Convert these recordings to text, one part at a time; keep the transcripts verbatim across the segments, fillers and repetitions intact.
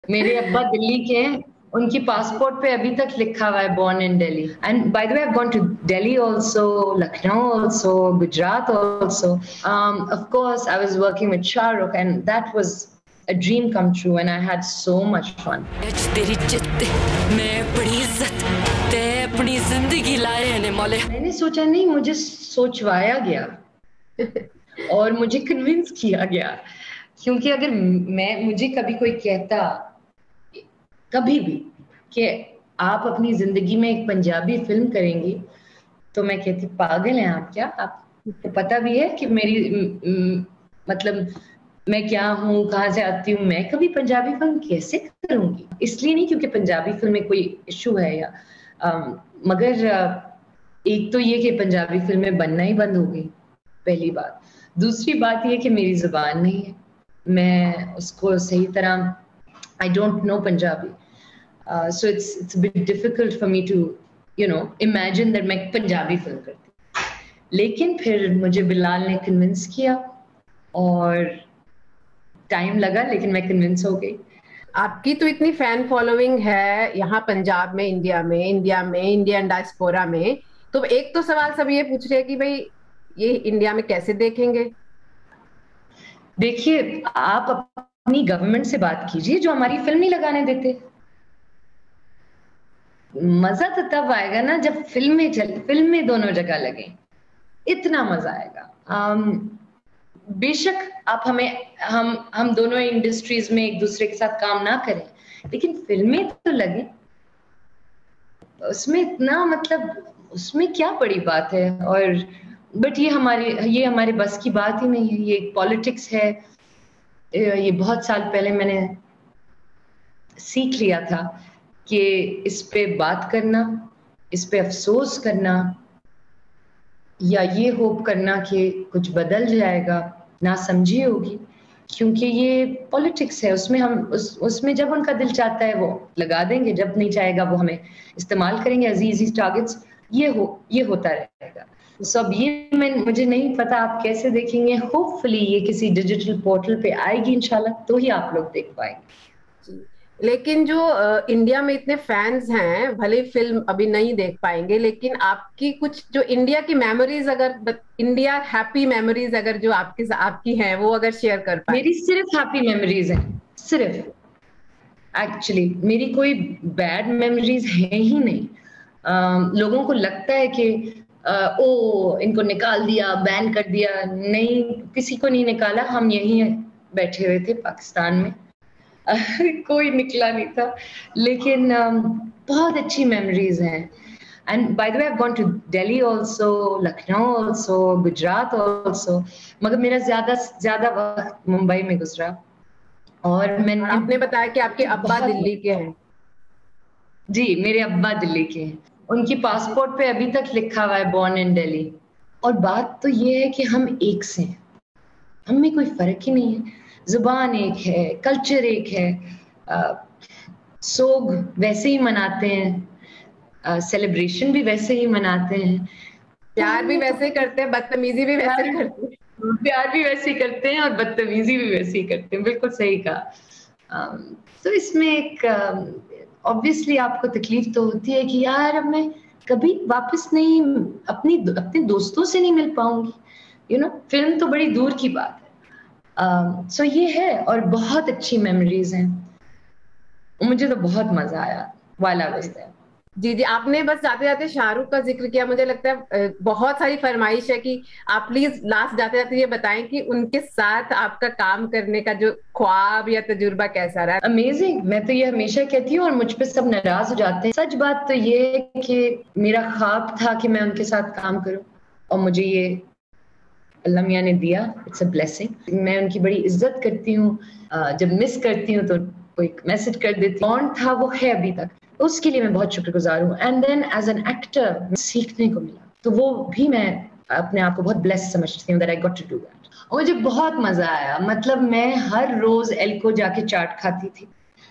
मेरे अब्बा दिल्ली के हैं, उनकी पासपोर्ट पे अभी तक लिखा हुआ है born in Delhi. And by the way I have gone to Delhi also, Lucknow also, Gujarat also. Um, of course, I was working with Shah Rukh, and that was a dream come true, and I had so much fun. तेरी जिद्द मैं बड़ी इज्जत ते अपनी जिंदगी लाए ने मौले। मैंने सोचा नहीं, मुझे सोचवाया गया और मुझे कन्विंस किया गया, क्योंकि अगर मैं मुझे कभी कोई कहता कभी भी कि आप अपनी जिंदगी में एक पंजाबी फिल्म करेंगी, तो मैं कहती पागल हैं आप क्या? आपको पता भी है कि मेरी म, म, मतलब मैं क्या हूँ, कहाँ से आती हूँ, मैं कभी पंजाबी फिल्म कैसे करूंगी? इसलिए नहीं क्योंकि पंजाबी फिल्म में कोई इशू है या आ, मगर आ, एक तो ये कि पंजाबी फिल्में बनना ही बंद हो गई, पहली बात। दूसरी बात ये कि मेरी जुबान नहीं है, मैं उसको सही तरह I don't know Punjabi, so it's it's a bit difficult for me to you know imagine that मैं पंजाबी फिल्म करती। लेकिन फिर मुझे बिलाल ने कन्विंस किया और टाइम लगा, लेकिन मैं कन्विंस हो गई। आपकी तो इतनी फैन फॉलोइंग है यहाँ पंजाब में, इंडिया में, इंडिया में इंडियन डायस्पोरा में, तो एक तो सवाल सब ये पूछ रहे हैं कि भाई ये इंडिया में कैसे देखेंगे? देखिए, आप अपनी गवर्नमेंट से बात कीजिए जो हमारी फिल्म नहीं लगाने देते। मजा तो तब आएगा ना जब फिल्में चल फिल्में दोनों जगह लगे, इतना मजा आएगा। um, बेशक आप हमें हम हम दोनों इंडस्ट्रीज में एक दूसरे के साथ काम ना करें, लेकिन फिल्में तो लगे, उसमें इतना मतलब उसमें क्या बड़ी बात है। और बट ये हमारे ये हमारे बस की बात ही नहीं है, ये पॉलिटिक्स है। ये बहुत साल पहले मैंने सीख लिया था कि इस पे बात करना, इस पे अफसोस करना या ये होप करना कि कुछ बदल जाएगा, ना समझी होगी, क्योंकि ये पॉलिटिक्स है। उसमें हम उस उसमें जब उनका दिल चाहता है वो लगा देंगे, जब नहीं चाहेगा वो हमें इस्तेमाल करेंगे एज इजी टारगेट्स। ये हो ये होता रहेगा। सब ये मैं मुझे नहीं पता आप कैसे देखेंगे। होपफुली ये किसी डिजिटल पोर्टल पे आएगी इंशाल्लाह, तो ही आप लोग देख पाएंगे। लेकिन जो आ, इंडिया में इतने फैंस हैं, भले फिल्म अभी नहीं देख पाएंगे, लेकिन आपकी कुछ जो इंडिया की मेमोरीज, अगर इंडिया हैप्पी मेमोरीज अगर जो आपकी आपकी हैं वो अगर शेयर कर पाए। मेरी सिर्फ हैप्पी मेमोरीज हैं, सिर्फ। एक्चुअली मेरी कोई बैड मेमोरीज है ही नहीं। uh, लोगों को लगता है कि uh, ओ इनको निकाल दिया, बैन कर दिया। नहीं, किसी को नहीं निकाला, हम यहीं बैठे हुए थे पाकिस्तान में। कोई निकला नहीं था, लेकिन um, बहुत अच्छी मेमोरीज हैं। And by the way I have gone to Delhi also, Lucknow also, Gujarat also, मगर मेरा ज्यादा ज्यादा वक्त मुंबई में गुजरा। और मैंने आपने बताया कि आपके अब्बा दिल्ली के हैं। जी, मेरे अब्बा दिल्ली के हैं, उनकी पासपोर्ट पे अभी तक लिखा हुआ है बॉर्न इन दिल्ली। और बात तो ये है कि हम एक से हैं, हम में कोई फर्क ही नहीं है। जुबान एक है, कल्चर एक है, आ, सोग वैसे ही मनाते हैं, सेलिब्रेशन भी वैसे ही मनाते हैं, प्यार भी वैसे ही करते हैं, बदतमीजी भी वैसे ही करते हैं। प्यार भी वैसे ही करते हैं और बदतमीजी भी वैसे ही करते हैं। बिल्कुल सही कहा। तो इसमें एक ऑब्वियसली आपको तकलीफ तो होती है कि यार अब मैं कभी वापस नहीं अपनी अपने दोस्तों से नहीं मिल पाऊंगी। यू नो, फिल्म तो बड़ी दूर की बात है। सो uh, so ये है, और बहुत अच्छी मेमोरीज हैं। मुझे तो बहुत मजा आया वाला वस्ते। जी जी, आपने बस जाते जाते शाहरुख का जिक्र किया, मुझे लगता है बहुत सारी फरमाइश है कि आप प्लीज लास्ट जाते जाते ये बताएं कि उनके साथ आपका काम करने का जो ख्वाब या तजुर्बा कैसा रहा। अमेजिंग, मैं तो ये हमेशा कहती हूँ और मुझ पे सब नाराज हो जाते हैं। सच बात तो ये है कि मेरा ख्वाब था कि मैं उनके साथ काम करूं, और मुझे ये अल्लाह मियां ने दिया। It's a blessing. मैं उनकी बड़ी इज्जत करती हूँ। जब मिस करती हूँ तो कोई मैसेज कर देती हूँ। बॉन्ड था वो है अभी तक, उसके लिए मैं बहुत शुक्रगुजार हूँ। And then as an actor सीखने को मिला, तो वो भी मैं अपने आप को बहुत ब्लेस्ड समझती हूँ that I got to do that. और मुझे बहुत मजा आया। मतलब मैं हर रोज एल्को जाके चाट खाती थी।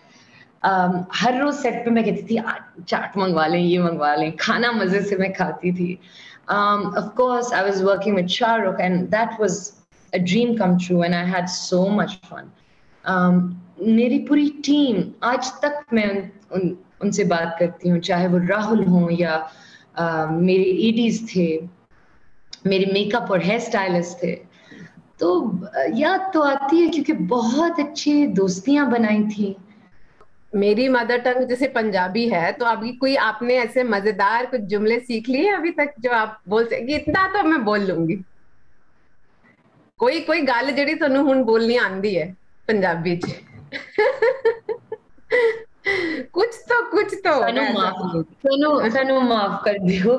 um, हर रोज सेट पे मैं कहती थी चाट मंगवा लें, ये मंगवा लें। खाना मजे से मैं खाती थी। Um, of course, I was working with Shah Rukh, and that was a dream come true, and I had so much fun. Um, मेरी पूरी टीम, आज तक मैं उन, उन, उनसे बात करती हूँ, चाहे वो राहुल हो या आ, मेरे ईडीज थे, मेरे मेकअप और हेयर स्टाइलिस्ट थे, तो याद तो आती है क्योंकि बहुत अच्छी दोस्तियां बनाई थी। मेरी मदर टंग जैसे पंजाबी है, तो अभी कोई आपने ऐसे मजेदार कुछ जुमले सीख लिए अभी तक जो आप बोल सके इतना तो मैं बोल लूंगी? कोई कोई गल जिहड़ी तुहानू हुण बोलनी आंदी है पंजाबी च? कुछ तो कुछ तो सानू माफ सानू सानू माफ कर दियो।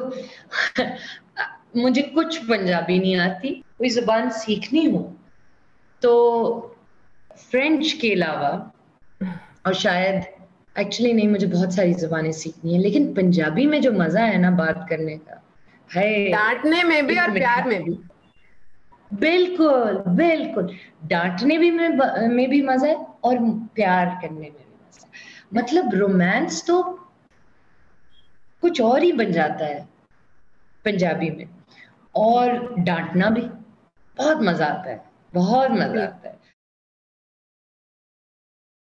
मुझे कुछ पंजाबी नहीं आती, कोई जुबान सीखनी हो तो फ्रेंच के अलावा, और शायद एक्चुअली नहीं, मुझे बहुत सारी जुबानें सीखनी है, लेकिन पंजाबी में जो मजा है ना बात करने का, है डांटने में भी और प्यार में भी। बिल्कुल बिल्कुल, डांटने भी में, में भी मजा है और प्यार करने में भी मजा है। मतलब रोमांस तो कुछ और ही बन जाता है पंजाबी में, और डांटना भी बहुत मजा आता है, बहुत मजा आता है।